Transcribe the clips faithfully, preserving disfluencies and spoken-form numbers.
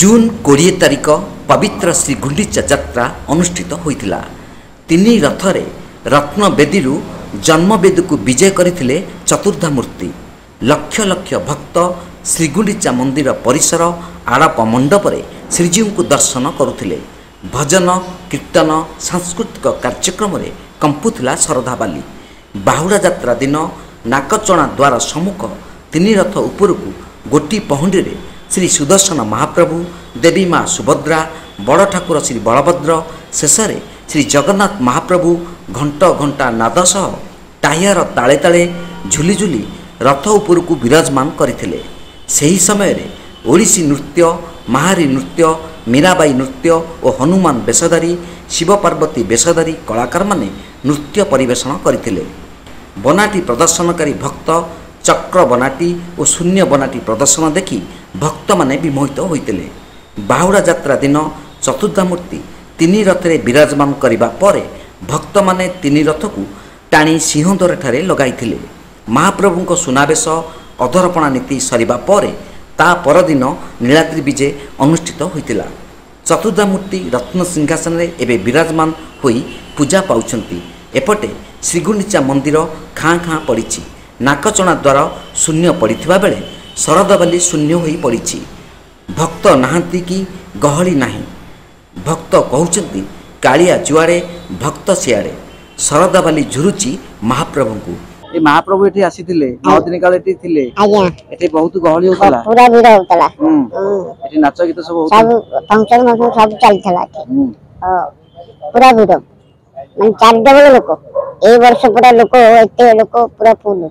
जून कोड़े तारिख पवित्र श्री गुंडीचा यात्रा अनुष्ठित होइतिला। तिनी रथरे रत्नवेदी जन्मवेदी को विजय करथिले चतुर्धामूर्ति। लक्ष लक्ष भक्त श्रीगुंडीचा मंदिर परिसर आड़प मंडपरे श्रीजीव को दर्शन करुथिले। भजन कीर्तन सांस्कृतिक कार्यक्रम रे कंपुथिला शरधाबाली। बाहुड़ा यात्रा दिन नाकचणा द्वार सम्मुख तिनी रथ उपरकू गोटी पहुंडी रे श्री सुदर्शन महाप्रभु, देवी माँ सुभद्रा, बड़ ठाकुर श्री बलभद्र, शेषे श्री जगन्नाथ महाप्रभु घंट घंटा नाद सह टाहियार ताले ताले झुली झुली रथ उपरकू विराजमान करथिले। सही समय रे ओडिसी नृत्य, महारी नृत्य, मीराबाई नृत्य और हनुमान बेशधारी, शिव पार्वती बेशधारी कलाकार माने नृत्य परिवेषण करथिले। बनाटी प्रदर्शनकारी भक्त चक्र बनाटी और शून्य बनाटी प्रदर्शन देखि भक्त माने विमोहित होइतिले। बाहुड़ा यात्रा दिन चतुर्धामूर्ति तिनी रथरे विराजमान करिबा परे भक्त माने तिनी रथकू टाणी सिंहद्वार ठारे लगाइथिले। महाप्रभुंको सुनावेश अधरपणा नीति सरिबा परे ता परदिन नीलाद्री विजय अनुष्ठित होइतिला। चतुर्धामूर्ति रत्न सिंहासन रे एबे विराजमान होई पूजा पाउछंती। एपटे श्रीगुंडीचा मंदिर खाँ खाँ पड़िछि। नाकचणा द्वार शून्य पड़िथिबा बेले शरधाबाली शून्य होई पड़िछि। भक्त नाहांती कि गहली नाही। भक्त कहउछंती कालिया जुआड़े भक्त सियाड़े। शरधाबाली झुरुची महाप्रभु को। ए महाप्रभु एठी आसीथिले नौ दिन काल एठी थिले। आज्ञा एठी बहुत गहली होतला, पूरा भीड़ होतला। हम्म एठी नाच गीत सब होतला, सब फंक्शन में सब चलथला। हम्म हां पूरा भीड़ मन चार डबल लोक ए वर्ष पूरा लोक एते लोक पूरा फुल।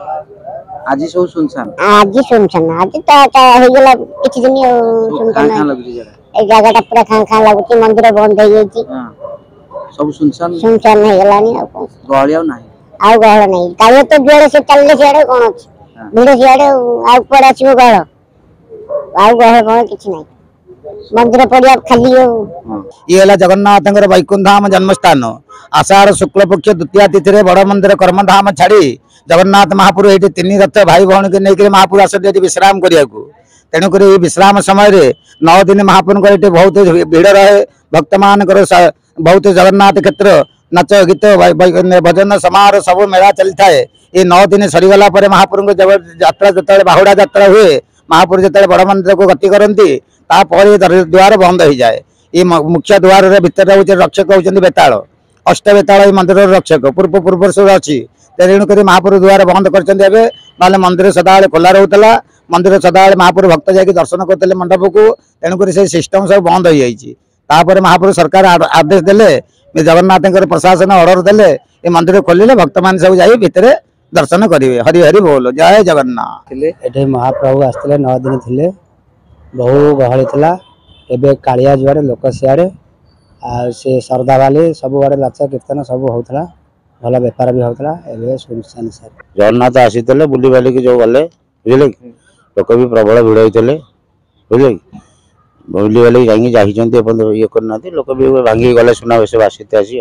आज सब सुनसान, आज सुनसान, आज ता ता हे गेला किछि दिन सुनसान खां लागुची जरा ए जगह ता पूरा खां खां लागुची। मंदिर बंद हो जाईची। हां सब सुनसान सुनसान हे गेलानी। आ गहली आ नाही, आ गहल नाही। काले तो जोड़े से चलले सियाड़े कोन अछि भीड़ सियाड़े आ ऊपर आछिबो गहल आ गहल कोन किछि नाही। मंदिर पड़िया खाली हो। ये हला जगन्नाथंकर वैकुंठ धाम जन्मस्थान। आषाढ़ शुक्ल पक्ष द्वितीय तिथि बड़ मंदिर कर्मधाम छाड़ी जगन्नाथ महापुर ये तीन रथ भाई भौणी के नहीं महापुर आसती विश्राम करने। तेणुक विश्राम समय नौ दिन महापुर ये बहुत भीड़ रहे। भक्त मान बहुत जगन्नाथ क्षेत्र नाच गीत भजन समारोह सब मेला चली थाए। ये नौ दिन सरीगला महापुर यात्रा जो बाहुड़ा यात्रा हुए महापुर जो बड़ मंदिर को गति करती द्वार बंद हो जाए। ये मुख्य द्वार भितर रक्षक होती बेताल अष्ट बेताल मंदिर रक्षक पूर्व पूर्व सब अच्छी। तेणुक महापुर द्वार बंद कर मंदिर सदाबे खोला रोला। मंदिर सदाबे महापुर भक्त जाकि दर्शन करते मंडप को। तेणुक से सिस्टम सब बंद हो जाए। महापुर सरकार आदेश देले जगन्नाथ प्रशासन ऑर्डर देले ये मंदिर खोलिले भक्त मान सब जाई भितर दर्शन करेंगे। हरि हरि बोल जय जगन्नाथ। ये महाप्रभु आसते नौ दिन थे बहु गहली था। एवं कालिया जुआड़े लोक सियाड़े आ से शरधाबाली सब आड़े नाच कीर्तन सब होता। भल बेपार भी होता। एवं सुनसान सर जगन्नाथ आसी बुली बालिक जो गले बुझे लोक भी प्रबल भिड़ होते बुझे बुली बालिक जाइए ये करना लोक भी भांगी गले सुना बेस आसते आसी।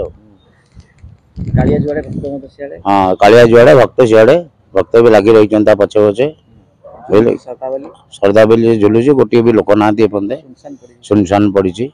हाँ कालिया जुआड़े भक्त सियाड़े भक्त भी लगी रही पचे पचे बुझे। शरधाबाली झुलुची गोटे भी लोक ना सुनसान पड़ी।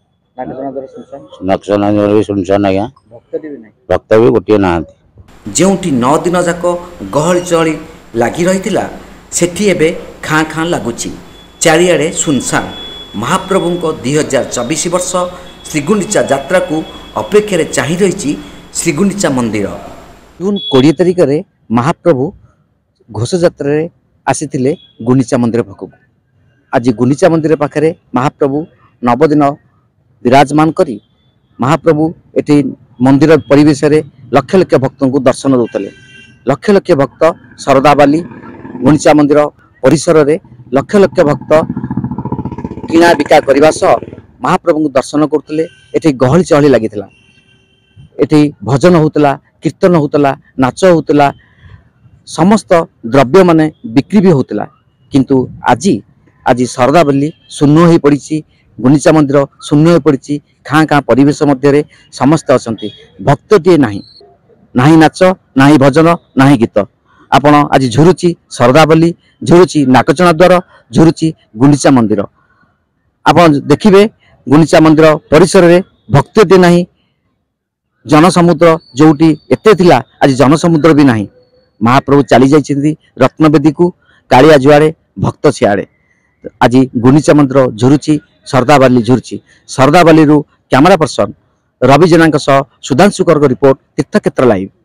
नक्सना भी सुनसान आज्ञा भक्त भी गोटे ना। जोटी नौ दिन जाक गहली चहली लगी रही सेठी एबे खाँ खाँ लगुच। चारिआडे सुनसान। महाप्रभु दुई हजार चौबीस वर्ष श्रीगुंडीचा यात्रा को अपेक्षा चाह रही श्रीगुंडीचा मंदिर। जून कोड़े तारिख में महाप्रभु घोष यात्रा आसीथिले गुंडीचा मंदिर पाखक। आज गुंडीचा मंदिर पाखे महाप्रभु नवदिन विराजमान करी महाप्रभु एटी मंदिर परिवेश रे लक्ष लक्ष भक्तों को दर्शन देते। लक्ष लक्ष भक्त शरधाबाली गुंडीचा मंदिर परिसर रे लक्ष लक्ष भक्त किना बिका करने सह महाप्रभु को दर्शन करते। एटी गहली चहली लगी एटी भजन होता, कीर्तन होता, नाच होता, समस्त द्रव्य माने बिक्री भी होता। किंतु आज आज शरधाबाली शून्य हो पड़ी। गुंडीचा मंदिर शून्य हो पड़ी। खाँ खाँ परिवेश मध्य समस्त अच्छा भक्तटे ना ना नाच ना भजन ना गीत। आपण आज झुरुची शरधाबाली झुरुची नाकचणा द्वार झुरुची गुंडीचा मंदिर। आप देखिए गुंडीचा मंदिर परिसर में भक्ति नहीं, जनसमुद्र जोटी एते थिला आज जनसमुद्र भी नहीं। महाप्रभु चली जाइछिंदी रत्नवेदी को, कालिया जुआड़े भक्त सियाड़े। आज गुंडीचा मंदिर झुरुची, सरदाबाली झुरुची। सरदाबाली कैमरा पर्सन रवि जेना सुधांशुकर रिपोर्ट तीर्थक्षेत्र लाइव।